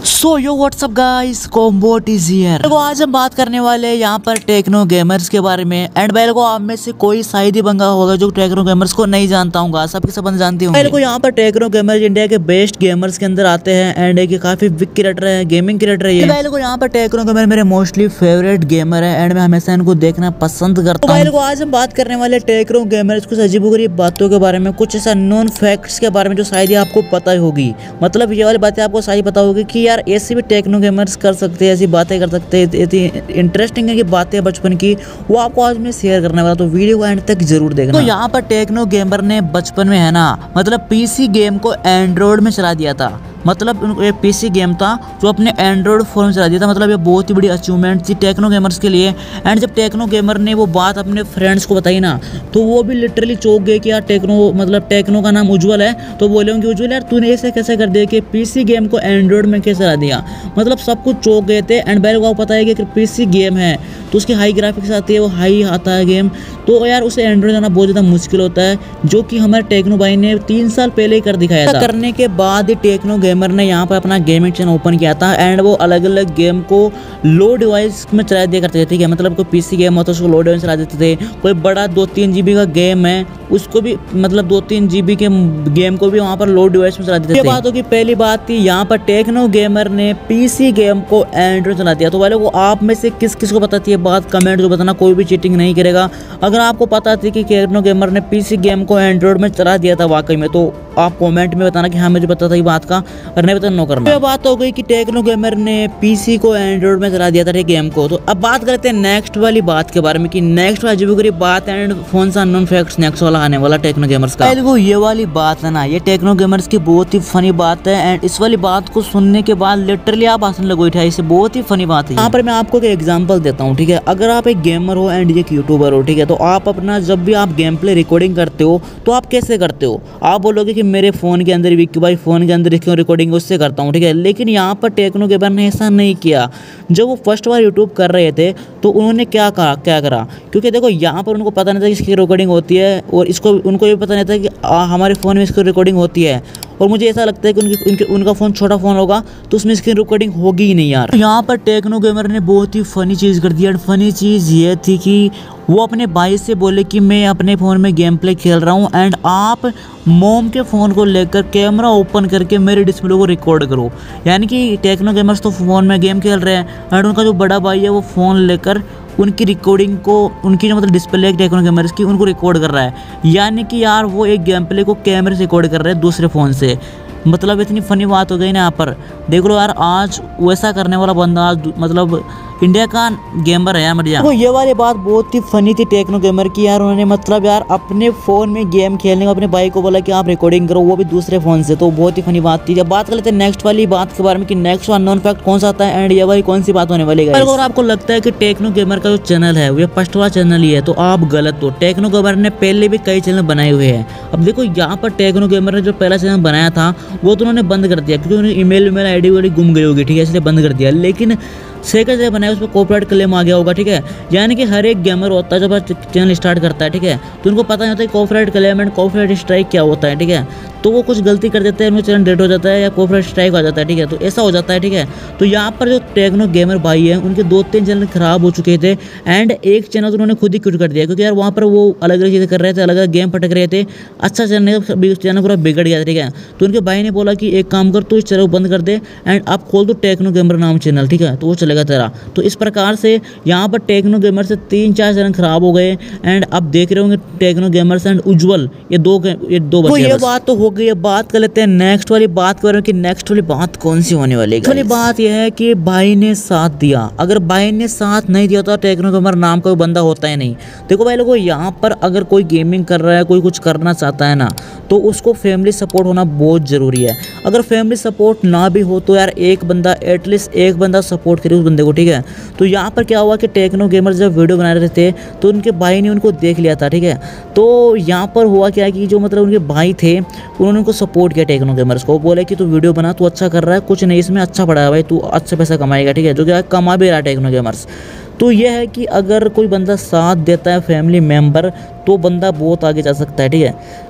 So yo what's up guys, Combot is here. देखो आज हम बात करने वाले हैं यहाँ पर टेक्नो गेमर्स के बारे में। एंड भाई को आप में से कोई शायद ही बंगा होगा जो टेक्नो गेमर्स को नहीं जानता होगा, सबके सब बंद जानते होंगे। को यहाँ पर टेक्नो गेमर्स इंडिया के बेस्ट गेमर्स के अंदर आते हैं एंड ये काफी बिग क्रिएटर है, गेमिंग क्रिएटर है। भाई को यहाँ पर टेक्नो गेमर मेरे मोस्टली फेवरेट गेमर है एंड मैं हमेशा इनको देखना पसंद करता हूँ। भाई आज हम बात करने वाले टेक्नो गेमर्स कुछ अजीबोगरीब बातों के बारे में, कुछ ऐसा नॉन फैक्ट्स के बारे में जो शायद ही आपको पता ही होगी। मतलब ये वाली बातें आपको शायद पता होगी कि यार ऐसे भी टेक्नो गेमर्स कर सकते हैं, ऐसी बातें कर सकते हैं। इतनी इंटरेस्टिंग है कि बातें बचपन की, वो आपको आज मैं शेयर करने वाला, तो वीडियो को एंड तक जरूर देखना। तो यहाँ पर टेक्नो गेमर ने बचपन में है ना, मतलब पीसी गेम को एंड्रॉइड में चला दिया था। मतलब ये पीसी गेम था जो अपने एंड्रॉइड फोन में चला दिया था। मतलब ये बहुत ही बड़ी अचीवमेंट थी टेक्नो गेमर्स के लिए। एंड जब टेक्नो गेमर ने वो बात अपने फ्रेंड्स को बताई ना, तो वो भी लिटरली चौंक गए कि यार टेक्नो का नाम उज्जवल है, तो बोले होंगे उज्जवल यार तूने ऐसे कैसे कर दिया कि पीसी गेम को एंड्रॉइड में कैसे चला दिया। मतलब सब कुछ चौंक गए थे। एंड बैल को पता है कि पीसी गेम है तो उसकी हाई ग्राफिक्स आती है, वो हाई आता है गेम, तो यार उसे एंड्रॉइड आना बहुत ज़्यादा मुश्किल होता है, जो कि हमारे टेक्नो भाई ने 3 साल पहले ही कर दिखाया था। करने के बाद टेक्नो गेमर ने यहाँ पर अपना गेमिंग चैनल ओपन किया था एंड वो अलग अलग गेम को लो डिवाइस में चला दिया करते थे। ठीक है, मतलब कोई पीसी गेम हो तो उसको लो डिवाइस चला देते थे। कोई बड़ा 2-3 GB का गेम है उसको भी, मतलब 2-3 GB के गेम को भी वहाँ पर लो डिवाइस में चला देते थे। ये बातों की पहली बात थी, यहाँ पर टेक्नो गेमर ने पीसी गेम को एंड्रॉइड चला दिया। तो वाले को आप में से किस किस को पता थी ये बात, कमेंट जो बताना, कोई भी चीटिंग नहीं करेगा। अगर आपको पता थी कि टेक्नो गेमर ने पीसी गेम को एंड्रॉइड में चला दिया था वाकई में, तो आप कमेंट में बताना कि हाँ मुझे पता था ये बात का, और नहीं पता नो करना। ये बात हो गई कि टेक्नो गेमर ने पीसी को एंड्रॉइड में चला दिया था गेम को। तो अब बात करते हैं नेक्स्ट वाली बात के बारे में कि नेक्स्ट वाली अजीबोगरीब बात एंड फोन सा नॉन फैक्ट्स नेक्स्ट वाला आने वाला टेक्नो गेमर्स का। देखो ये वाली बात है ना, ये टेक्नो गेमर्स की बहुत ही फनी बात है एंड इस वाली बात को सुनने के बाद लिटरली आप हंसने लगोगे। इसे बहुत ही फनी बात है। यहाँ पर मैं आपको एक एग्जांपल देता हूँ। ठीक है, अगर आप एक गेमर हो एंड एक यूट्यूबर हो, ठीक है, तो आप अपना जब भी आप गेम प्ले रिकॉर्डिंग करते हो तो आप कैसे करते हो? आप बोलोगे कि मेरे फोन के अंदर विक्की भाई फोन के अंदर क्यों रिकॉर्डिंग उससे करता हूँ। ठीक है, लेकिन यहाँ पर टेक्नो गेमर ने ऐसा नहीं किया। जब वो फर्स्ट बार यूट्यूब कर रहे थे तो उन्होंने क्या करा, क्योंकि देखो यहाँ पर उनको पता नहीं था कि इसकी रिकॉर्डिंग होती है, और इसको उनको ये पता नहीं था कि हमारे फ़ोन में इसकी रिकॉर्डिंग होती है। और मुझे ऐसा लगता है कि उनका फ़ोन छोटा फ़ोन होगा तो उसमें इसकी रिकॉर्डिंग होगी ही नहीं यार। यहाँ पर टेक्नो गेमर ने बहुत ही फ़नी चीज़ कर दी। फनी चीज़ ये थी कि वो अपने भाई से बोले कि मैं अपने फ़ोन में गेम प्ले खेल रहा हूँ एंड आप मोम के फ़ोन को लेकर कैमरा ओपन करके मेरे डिस्प्ले को रिकॉर्ड करो। यानी कि टेक्नो गेमर्स तो फ़ोन में गेम खेल रहे हैं एंड उनका जो बड़ा भाई है वो फ़ोन लेकर उनकी रिकॉर्डिंग को, उनकी जो मतलब डिस्प्ले है टेक्नो गेमर्स की, उनको रिकॉर्ड कर रहा है। यानी कि यार वो एक गेम प्ले को कैमरे से रिकॉर्ड कर रहे हैं दूसरे फ़ोन से। मतलब इतनी फनी बात हो गई ना यहाँ पर। देख लो यार, आज वैसा करने वाला बंदा आज मतलब इंडिया का गेमर है यार मरिया। तो ये वाली बात बहुत ही फनी थी टेक्नो गेमर की यार। उन्होंने मतलब यार अपने फ़ोन में गेम खेलने को अपने भाई को बोला कि आप रिकॉर्डिंग करो, वो भी दूसरे फ़ोन से। तो बहुत ही फनी बात थी। जब बात कर लेते हैं नेक्स्ट वाली बात के बारे में कि नेक्स्ट वन नॉन फैक्ट कौन सा आता है एंड ये वाली कौन सी बात होने वाली है। अगर आपको लगता है कि टेक्नो गेमर का जो चैनल है वो फर्स्ट वाला चैनल ही है तो आप गलत हो। टेक्नो गेमर ने पहले भी कई चैनल बनाए हुए हैं। अब देखो यहाँ पर टेक्नो गेमर ने जो पहला चैनल बनाया था वो तो उन्होंने बंद कर दिया, क्योंकि उन्हें ईमेल आईडी वाली गुम गई होगी। ठीक है, इसलिए बंद कर दिया। लेकिन सेकंड जगह बनाया उसमें कॉपीराइट क्लेम आ गया होगा। ठीक है, यानी कि हर एक गेमर होता है जब चैनल स्टार्ट करता है, ठीक है, तो उनको पता नहीं होता है copyright claim and copyright strike क्या होता है। ठीक है, तो वो कुछ गलती कर देते हैं, उनका चैनल डेट हो जाता है या कॉपीराइट स्ट्राइक आ जाता है। ठीक है, तो ऐसा हो जाता है। ठीक है, तो यहाँ पर जो टेक्नो गेमर भाई है उनके 2-3 चैनल खराब हो चुके थे एंड एक चैनल तो उन्होंने खुद ही क्विट कर दिया, क्योंकि यार वहाँ पर वो अलग अलग चीज़ें कर रहे थे, अलग अलग गेम पटक रहे थे। अच्छा चैनल पूरा बिगड़ गया था। ठीक है, तो उनके भाई ने बोला कि एक काम कर, तू इस चैनल को बंद कर दे एंड आप खोल दो टेक्नो गेमर नाम चैनल। ठीक है, तो वो चलेगा तेरा। तो इस प्रकार से यहाँ पर टेक्नो गेमर से 3-4 चैनल खराब हो गए एंड अब देख रहे होंगे टेक्नो गेमर्स एंड उज्जवल ये दो बचे। ये बात तो हो गई है। बात कर लेते हैं नेक्स्ट वाली बात के बारे में कि नेक्स्ट वाली बात कौन सी होने वाली है। वाली बात यह है कि भाई ने साथ दिया। अगर भाई ने साथ नहीं दिया तो टेक्नो गेमर नाम का बंदा होता ही नहीं। देखो भाई लोगों, यहाँ पर अगर कोई गेमिंग कर रहा है, कोई कुछ करना चाहता है ना, तो उसको फैमिली सपोर्ट होना बहुत ज़रूरी है। अगर फैमिली सपोर्ट ना भी हो तो यार एक बंदा, एटलीस्ट एक बंदा सपोर्ट करे उस बंदे को। ठीक है, तो यहाँ पर क्या हुआ कि टेक्नो गेमर जब वीडियो बना रहे थे तो उनके भाई ने उनको देख लिया था। ठीक है, तो यहाँ पर हुआ क्या कि जो मतलब उनके भाई थे उन्होंने उनको सपोर्ट किया टेक्नो गेमर्स को। बोले कि तू वीडियो बना, तू अच्छा कर रहा है, कुछ नहीं इसमें अच्छा पड़ा है भाई, तू अच्छा पैसा कमाएगा। ठीक है, जो कि कमा भी रहा है टेक्नो गेमर्स। तो यह है कि अगर कोई बंदा साथ देता है फैमिली मेम्बर तो बंदा बहुत आगे जा सकता है। ठीक है,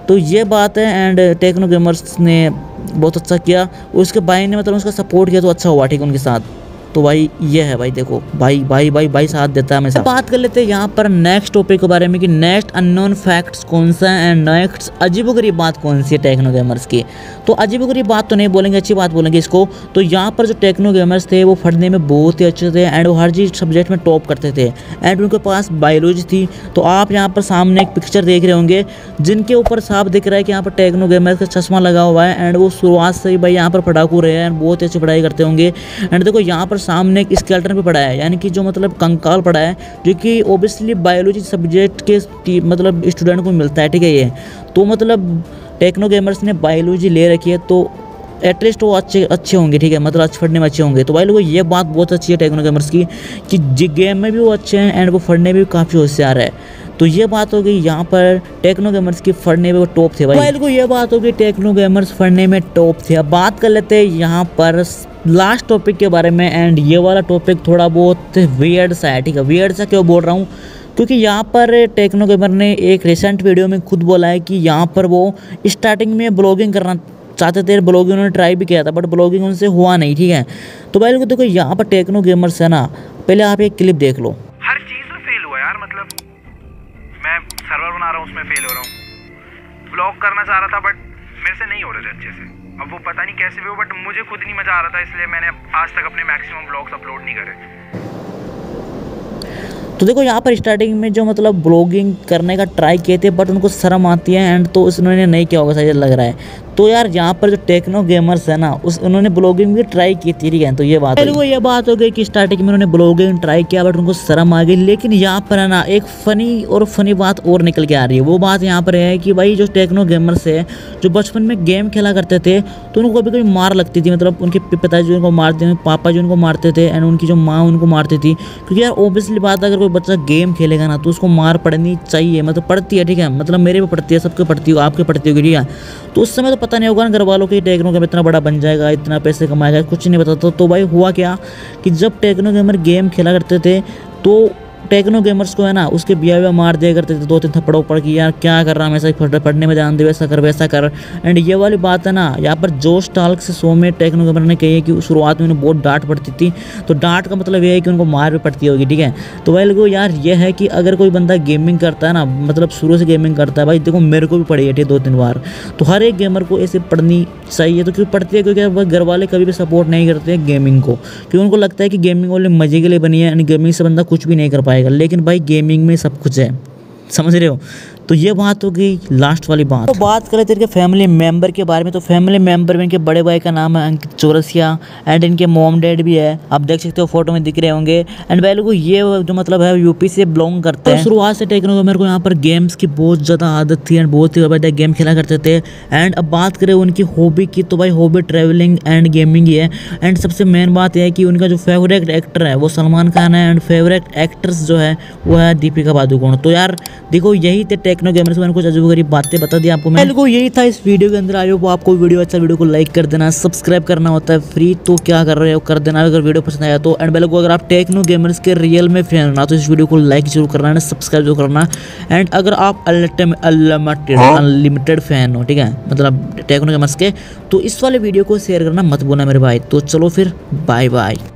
तो ये बात है। एंड टेक्नो गेमर्स ने बहुत अच्छा किया, उसके भाई ने मतलब उसका सपोर्ट किया तो अच्छा हुआ, ठीक है, उनके साथ। तो भाई ये है भाई, देखो भाई भाई भाई भाई साथ देता है हमेशा। बात कर लेते हैं यहाँ पर नेक्स्ट टॉपिक के बारे में कि नेक्स्ट अननोन फैक्ट्स कौन सा है एंड नेक्स्ट अजीबोगरीब बात कौन सी है टेक्नो गेमर्स की। तो अजीबोगरीब बात तो नहीं बोलेंगे, अच्छी बात बोलेंगे इसको। तो यहाँ पर जो टेक्नो गेमर्स थे वो पढ़ने में बहुत ही अच्छे थे एंड वो हर चीज़ सब्जेक्ट में टॉप करते थे एंड उनके पास बायोलॉजी थी। तो आप यहाँ पर सामने एक पिक्चर देख रहे होंगे जिनके ऊपर साफ दिख रहा है कि यहाँ पर टेक्नो गेमर्स का चश्मा लगा हुआ है एंड वो शुरुआत से ही भाई यहाँ पर पढ़ाकू रहे हैं एंड बहुत ही अच्छी पढ़ाई करते होंगे। एंड देखो यहाँ पर सामने एक स्केलेटन पे पड़ा है, यानी कि जो मतलब कंकाल पड़ा है, जो कि ओबियसली बायोलॉजी सब्जेक्ट के मतलब स्टूडेंट को मिलता है, ठीक है। ये तो मतलब टेक्नो गेमर्स ने बायोलॉजी ले रखी है तो एटलीस्ट वो अच्छे होंगे, ठीक है, मतलब अच्छे पढ़ने में अच्छे होंगे। तो भाई लोगों ये बात बहुत अच्छी है टेक्नो गेमर्स की कि गेम में भी वो अच्छे हैं एंड वो पढ़ने में भी काफ़ी होशियार है। तो ये बात हो गई यहाँ पर टेक्नो गेमर्स की पढ़ने में वो टॉप थे भाई लोगों, ये बात हो गई टेक्नो गेमर्स पढ़ने में टॉप थे। अब बात कर लेते हैं यहाँ पर लास्ट टॉपिक के बारे में एंड ये वाला टॉपिक थोड़ा बहुत वियर्ड सा है, ठीक है। वियर्ड सा क्यों बोल रहा हूँ, क्योंकि यहाँ पर टेक्नो गेमर ने एक रिसेंट वीडियो में खुद बोला है कि यहाँ पर वो स्टार्टिंग में ब्लॉगिंग करना चाहते थे, ब्लॉगिंग उन्होंने ट्राई भी किया था बट ब्लॉगिंग उनसे हुआ नहीं, ठीक है। तो भाई लोग देखो यहाँ पर टेक्नो गेमर्स है ना, पहले आप एक क्लिप देख लो। हर चीज़ में फेल हुआ यार, मतलब मैं सर्वर बना रहा हूँ उसमें फेल हो रहा हूँ, ब्लॉग करना चाह रहा था बट मेरे से नहीं हो रहे थे अच्छे से। अब वो पता नहीं कैसे भी हो बट मुझे खुद नहीं मज़ा आ रहा था, इसलिए मैंने आज तक अपने मैक्सिमम ब्लॉग्स अपलोड नहीं करे। तो देखो यहाँ पर स्टार्टिंग में जो मतलब ब्लॉगिंग करने का ट्राई किए थे बट उनको शर्म आती है एंड तो उन्होंने नहीं किया होगा शायद लग रहा है। तो यार यहाँ पर जो टेक्नो गेमर्स है ना उन्होंने ब्लॉगिंग भी ट्राई की थी, ठीक है। तो ये बात हो गई कि स्टार्टिंग में उन्होंने ब्लॉगिंग ट्राई किया बट उनको शर्म आ गई। लेकिन यहाँ पर है ना एक फनी बात और निकल के आ रही है। वो बात यहाँ पर है कि भाई जो टेक्नो गेमर्स है जो बचपन में गेम खेला करते थे तो उनको कभी कभी मार लगती थी, मतलब उनके पिताजी उनको मारते थे, पापा जी उनको मारते थे एंड उनकी जो माँ उनको मारती थी। क्योंकि यार ऑब्वियसली बात है अगर कोई बच्चा गेम खेलेगा ना तो उसको मार पड़नी चाहिए, मतलब पड़ती है, ठीक है। मतलब मेरे पे पड़ती है, सबके पड़ती हो, आपके पड़ती होगी, ठीक है। तो उस समय तो पता नहीं होगा ना घर वालों की टेक्नो गेमर इतना बड़ा बन जाएगा, इतना पैसे कमाएगा, कुछ नहीं पता। तो भाई हुआ क्या कि जब टेक्नो गेमर गेम खेला करते थे तो टेक्नो गेमर्स को है ना उसके बिया मार दिया करते थे, 2-3 थप्पड़ों पड़ कि यार क्या कर रहा है, हमेशा पढ़ने में ध्यान दे, वैसा कर। एंड ये वाली बात है ना यहाँ पर जोश टाल्क से शो में टेक्नो गेमर ने कही है कि शुरुआत में उन्हें बहुत डांट पड़ती थी। तो डांट का मतलब ये है कि उनको मार भी पड़ती होगी, ठीक है। तो भाई लोगों यार ये है कि अगर कोई बंदा गेमिंग करता है ना, मतलब शुरू से गेमिंग करता है, भाई देखो मेरे को भी पड़ी है, ठीक, 2-3 बार। तो हर एक गेमर को ऐसे पढ़नी चाहिए। तो क्यों पढ़ती है, क्योंकि घर वाले कभी भी सपोर्ट नहीं करते हैं गेमिंग को, क्योंकि उनको लगता है कि गेमिंग वाले मजे के लिए बनी है एंड गेमिंग से बंदा कुछ भी नहीं कर पाएगा। लेकिन भाई गेमिंग में सब कुछ है, समझ रहे हो। तो ये बात हो गई लास्ट वाली बात। तो बात करें तेरे फैमिली मेंबर के बारे में। तो फैमिली मेंबर में इनके बड़े भाई का नाम है अंकित चौरसिया एंड इनके मॉम डैड भी है, आप देख सकते हो फोटो में दिख रहे होंगे। एंड भाई लोगों ये जो मतलब है यूपी से बिलोंग करते हैं। शुरुआत से टेक्नो गेमर को यहाँ पर गेम्स की बहुत ज़्यादा आदत थी एंड बहुत ही ज़्यादा गेम खेला करते थे। एंड अब बात करें उनकी हॉबी की तो भाई हॉबी ट्रैवलिंग एंड गेमिंग ही है। एंड सबसे मेन बात यह है कि उनका जो फेवरेट एक्टर है वो सलमान खान है एंड फेवरेट एक्ट्रेस जो है वो है दीपिका पादुकोण। तो यार देखो यही थे टेक्नो गेमर्स में कुछ अजीब बातें बता दी आपको मैं। यही था इस वीडियो के अंदर। आयो वो आपको वीडियो अच्छा वीडियो को लाइक कर देना, सब्सक्राइब करना होता है फ्री, तो क्या कर रहे हो कर देना अगर वीडियो पसंद आया तो। एंड बेल को अगर आप टेक्नो गेमर्स के रियल में फैन होना तो इस वीडियो को लाइक जरूर करना है, सब्सक्राइब जरूर करना। एंड अगर आप अनलिमिटेड फैन हो, ठीक है, मतलब टेक्नो गेमर्स के, तो इस वाले वीडियो को शेयर करना मत भूलना मेरे भाई। तो चलो फिर बाय बाय।